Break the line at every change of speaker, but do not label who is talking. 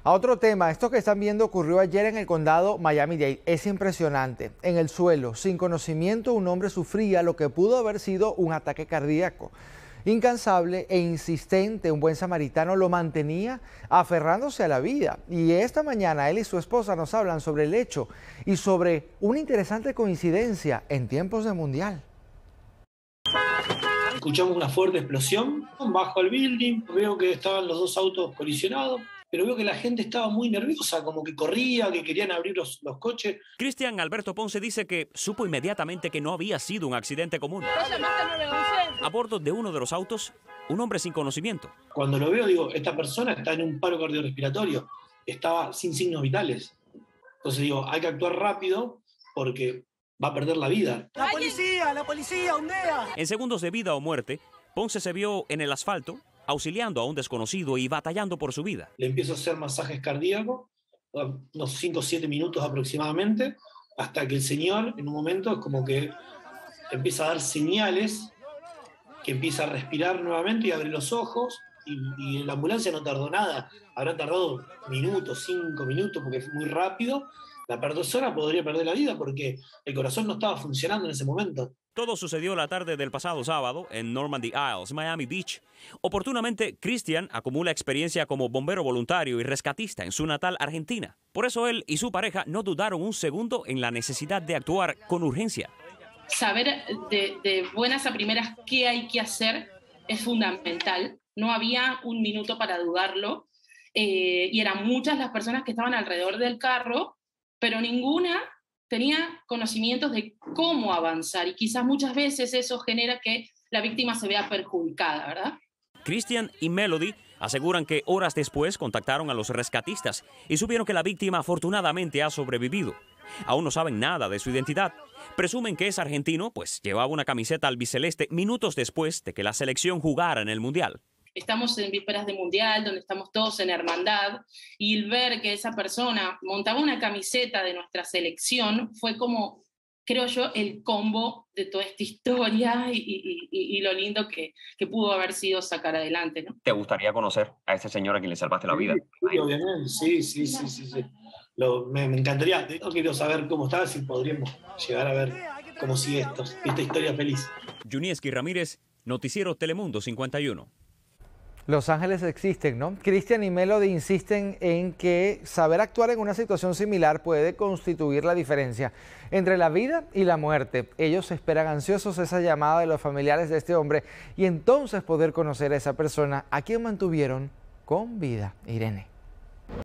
A otro tema, esto que están viendo ocurrió ayer en el condado Miami-Dade. Es impresionante. En el suelo, sin conocimiento, un hombre sufría lo que pudo haber sido un ataque cardíaco. Incansable e insistente, un buen samaritano lo mantenía aferrándose a la vida. Y esta mañana él y su esposa nos hablan sobre el hecho y sobre una interesante coincidencia en tiempos de mundial.
Escuchamos una fuerte explosión, bajo el building, veo que estaban los dos autos colisionados, pero veo que la gente estaba muy nerviosa, como que corría, que querían abrir los coches.
Cristian Alberto Ponce dice que supo inmediatamente que no había sido un accidente común. A bordo de uno de los autos, un hombre sin conocimiento.
Cuando lo veo digo, esta persona está en un paro cardiorrespiratorio, estaba sin signos vitales. Entonces digo, hay que actuar rápido porque va a perder la vida.
La policía, ondea.
En segundos de vida o muerte, Ponce se vio en el asfalto, auxiliando a un desconocido y batallando por su vida.
Le empiezo a hacer masajes cardíacos, unos 5 o 7 minutos aproximadamente, hasta que el señor, en un momento, es como que empieza a dar señales, que empieza a respirar nuevamente y abre los ojos, y la ambulancia no tardó nada, habrá tardado minutos, 5 minutos, porque fue muy rápido. La persona podría perder la vida porque el corazón no estaba funcionando en ese momento.
Todo sucedió la tarde del pasado sábado en Normandy Isles, Miami Beach. Oportunamente, Cristian acumula experiencia como bombero voluntario y rescatista en su natal Argentina. Por eso él y su pareja no dudaron un segundo en la necesidad de actuar con urgencia.
Saber de buenas a primeras qué hay que hacer es fundamental. No había un minuto para dudarlo y eran muchas las personas que estaban alrededor del carro, pero ninguna tenía conocimientos de cómo avanzar y quizás muchas veces eso genera que la víctima se vea perjudicada, ¿verdad?
Cristian y Melody aseguran que horas después contactaron a los rescatistas y supieron que la víctima afortunadamente ha sobrevivido. Aún no saben nada de su identidad. Presumen que es argentino, pues llevaba una camiseta albiceleste minutos después de que la selección jugara en el Mundial.
Estamos en vísperas de mundial, donde estamos todos en hermandad, y el ver que esa persona montaba una camiseta de nuestra selección fue como, creo yo, el combo de toda esta historia y lo lindo que pudo haber sido sacar adelante, ¿no?
¿Te gustaría conocer a ese señor a quien le salvaste la vida?
Sí, obviamente, sí. Me encantaría, no quiero saber cómo está, si podríamos llegar a ver cómo sigue esta historia feliz.
Junieski Ramírez, Noticiero Telemundo 51.
Los ángeles existen, ¿no? Cristian y Melody insisten en que saber actuar en una situación similar puede constituir la diferencia entre la vida y la muerte. Ellos esperan ansiosos esa llamada de los familiares de este hombre y entonces poder conocer a esa persona a quien mantuvieron con vida. Irene.